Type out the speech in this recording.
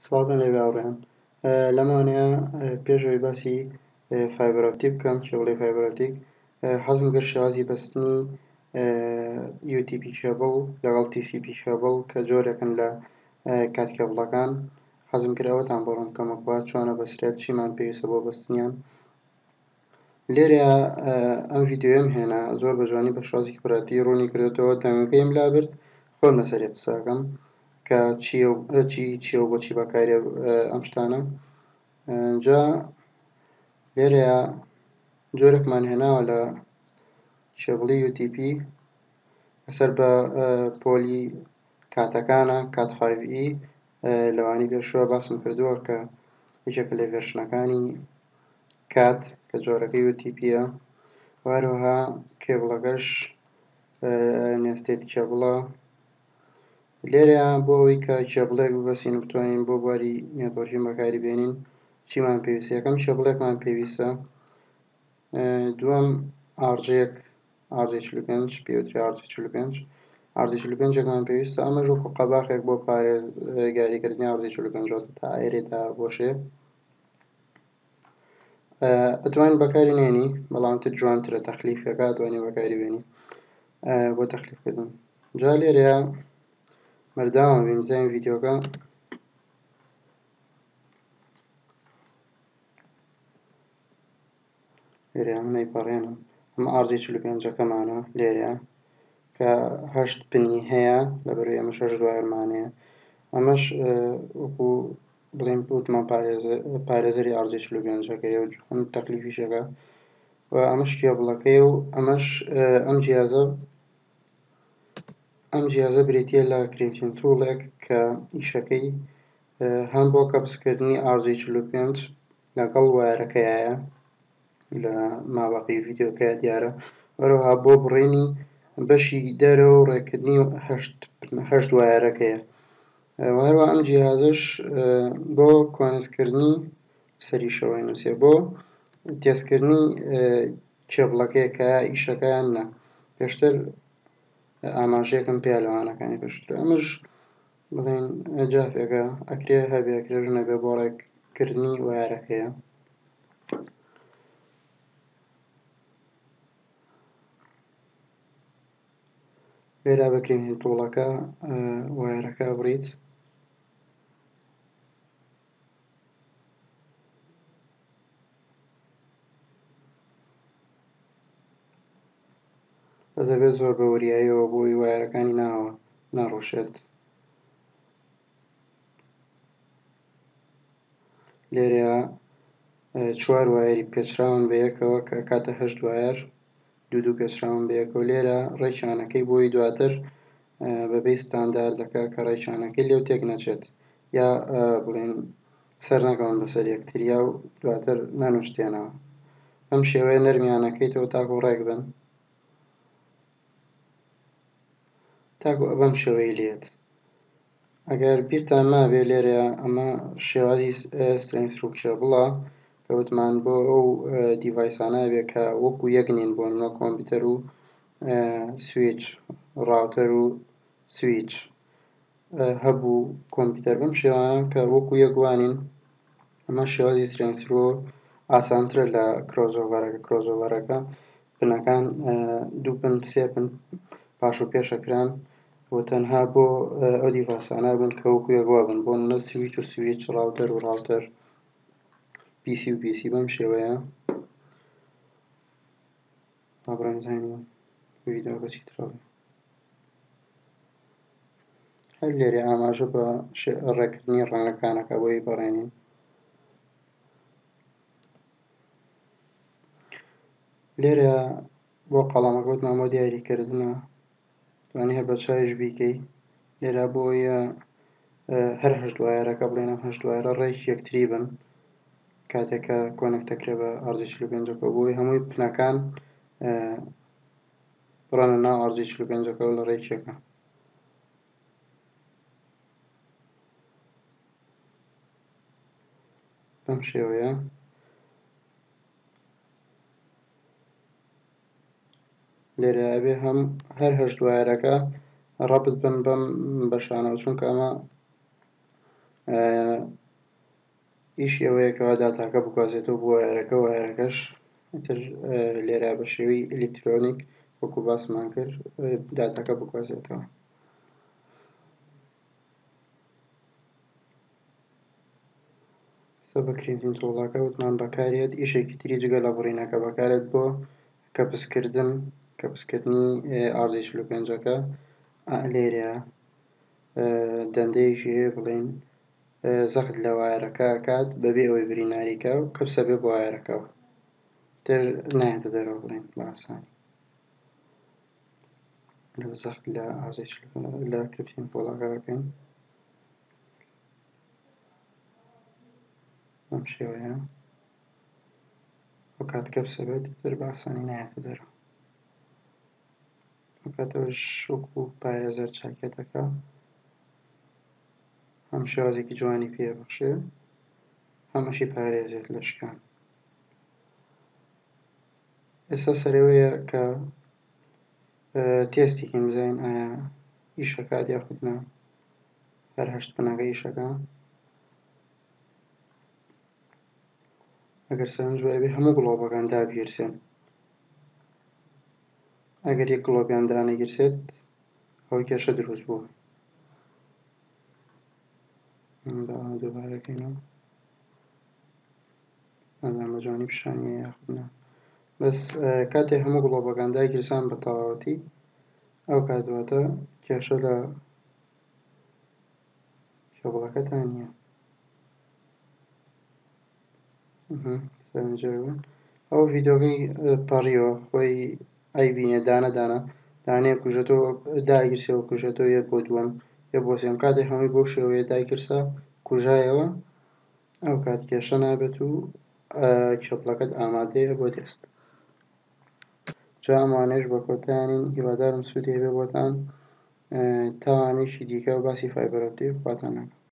سڵاتان لێبێ هاوڕێیان. لەمانەیە پێشەوەی باسی فایبەر ئۆپتیک بکەم، کێبڵی فایبەر ئۆپتیک حەزم کرد شێوازی بەستنی UTP کێبڵ لەگەڵ TCP کێبڵ کە جۆرێکن لە کات کێبڵەکان. حەزم کرد ئەوەتان بۆ ڕوون بکەمەوە چۆنە بەسرێت، چیمان پێویستە بۆ بەستنیان. لێرەیە ئەم ڤیدیۆیم هێنا زۆر بە جوانی بە شێوازێکی پراتی ڕوونی کردێتەوە. دەنگەکەیم لا برد خۆم لەسەری قسەکەم کە چییە و بۆچی بەکارێ ئەم شتانە. جا لێرەیە جۆرێکمان هێناوە لە کێبڵی UTP لەسەر بە پۆلی کاتەکانە کات 5E لەوانی پێشوە باسم کردووە کە یەکێکە لە ڤێرژنەکانی کات کە جۆرەکەی UTPە. هەروەها کێبڵەکەش نێستێتی کێبڵە. لێرەیە بۆ ئەوەی کە کێبڵێک ببەستین و بتوانین بۆ بواری نێتۆرکین بەکاری بێنین چیمان پێویستە؟ یەکەم کێبڵێکمان پێویستە، دووەم ئاڕجەیەک RJ45 پێوتری RJ45 RJ45ێکمان پێویستە. ئەمەش وەکو قەباخێک بۆ پارێزگاریکردنی RJ45 تا ئێرێ تا بۆشێ ئەتوانین بەکاری نێنی، بەڵام تر جوانترە تەخلیفەکە ئەتوانین بەکاری بێنی بۆ تەخلیفکردن. جا لێرەیە مەرداومە بین بزانین ڤیدیۆکە لێرەیە من نەیپەڕێنم. ئەمە RJ45ەکەمانە لێرەیە کە 8 پنی هەیە لەبەرەوەی ئەمەش 8 دوایەرمانەیە. ئەمەش وەکو بڵێن وتمان پارێزەری RJ45ەکەیە و هەموو تەکلیفیشەکە و ئەمەش کێبڵەکەیە و ئەمەش ئەم جیازە بریتیە لە کریمتین توڵێک کە ئیشەکەی هەم بۆ کەپسکردنی RJ45 لەگەڵ وایەرەکەیە لە مابەقی ڤیدیۆکەیە دیارە، هەروەها بۆ بڕینی بەشی دەرەوە و ڕێکردنی 8 وایەرەکەیە. هەروەها ئەم جیازەش بۆ کۆنسکردنی سەریشەوەی نووسێ بۆ تێستکردنی کێبڵەکەیە کە ئیشەکەیان نا پێشتر ئاماژەیەکم پێ لەوانەکانی پێشتر. ئەمەش بڵێن جافێکە ئەکرێ هەبێ ئەکرێژ نەبێ بۆ ڕێککردنی وایەرەکەیە. لێرە بە کریمتین توڵەکە وایەرەکە بڕیت. دەبێت زۆر بە وریاییەوە بۆی وایەرەکانی ناڕۆشێت. لێرەیە 4 وایەری پێچراون بە یەکەوە کە کاتە 8 وایەر دوو پێچراون بە یەکەوە. لێرە ڕێکخانەکەی بۆی دواتر بەبێ ستانداردەکە کە ڕێکخانەکەی لێو تێک نەچێت یا بڵێن سەر نەکەون بەسەر یەکتریا و دواتر نەنوشتێنەوە. ئەم شێوەیە نەرمیانەکەیتەوە تاکو ڕێک بن تاکو بەم شێوەی لێت. ئەگەر بیرتان مابێ لێرەیە ئەمە شێوازی سترینگ ثرو کێبڵە کە وتمان بۆ ئەو دیڤایسانە بێ کە وەکو یەک نین بۆ نمونە کۆمپیوتەر و سویچ، ڕاوتەر و سویچ هەبوو کۆمپیوتەر بەم شێوانە کە وەکو یەک وانین. ئەمە شێوازی سترینگ ثرو ئاسانترە لە کرۆسۆڤەرەکە پنەکان 2 پن 3 پن پاش و پێشەکران و تەنها بۆ ئەو دیڤایسانە بوون کە وەکو یەکوا بن بۆ نمونە سویچ و سویچ، ڕاوتەر و ڕاوتەر، PC و PC بەم شێوەیە. ئابڕێم زانین ڤیدیۆکە چیترە هەر لێرە ئاماژە بە ڕێکردنی ڕەنگەکانەکە بۆی بەڕێنین. لێرە بۆ قەڵەمەکە وتمان بۆ دیاریکردنە توانی هەر بە چاویش بیکەی. لێرە بۆیە هەر 8 وایەرەکە بڵێن ئەم 8 وایەرە ڕێکی یەکتری بن کاتێکە کۆنێکت دەکرێت بە RJ45ەکە بۆی هەمووی پنەکان بڕەنە ناو RJ45ەکە و لە ڕێکێکە. بەم شێوەیە لێرە ئەبێ هەر 8 وایەرەکە ڕەبط بن بەم بەشانەوە چونکە ئەمە ئیشی ئەوەیەکەوە داتاکە بگوازێتەوە بۆ وایەرەکە وایەرەکەش تر لێرە بە شێوەی ئەلکترۆنیک وەکو باسمان کرد داتاکە بگوازێتەوە. بەکرێترین تۆڵاکە وتمان بەکارێت ئیشێکی تری جگە لە بڕینەکە بەکارێت بۆ کەپسکردنی ئاردی 45ەکە لێرەیە دەندەیەکی هەیە بڵێن زەخت لە وایەرەکە کات بەبێ ئەوەی بریناریکە و کەپسە بێ بۆ وایەرەکەەوە تر نایەتە دەرەوە بڵێن بە ئاسانی زەخت لە ئاردی لە کەپسین تۆڵاکە بکەین بەم شێوەیە ئەو کات کەپسە بێت تر بە ئاسانی نایەتە دەرەوە. ئەو کاتەوەش وەکو پارێزەر چاکێتەکە هەم شێوازێکی جوانی پێدەبەخشێ هەمەشی پارێزێت لە شکان. ئێستا سەرەوەیە کە تێستێکین بزانین ئایا ئیشەکات یاخود نا هەر هەشت بنەکە ئیشەکە ئەگەر سەرنج وایە بێ هەموو گڵۆپەکان دابگیرسێن ئەگەر یەک گڵۆپیان دانەگیرسێت ئەوەی کێشە دروست بووە. دووبارەکەینەوە نازانم بە جوانی پیشانیە یاخود نا بەس کاتێک هەموو گڵۆپەکان داگیرسان بە تەواوەتی ئەو کات دواتە کێشە لە کێبڵەکەتان نییە. سەرنجێرەوە ئەو ڤیدۆکەی پەڕیەوە خۆی ئەیبینێ دانە دانەیە کوژێتەوە داگیرسێەوە کوژێتەوە یەک بۆ دووەم یەک بۆ سێم کاتێک هەمووی بەو شێوەیە داگیرسا کوژایەوە ئەو کات کێشە نابێت و کێبڵەکەت ئامادەیە بۆ تێست. جا ئەمانەش بە کۆتاییانین هیوادارم سوودی هەبێ بۆتان. تاوانێکی دیکە و باسی فایبەر ئۆپتیک خواتان لەگەڵ.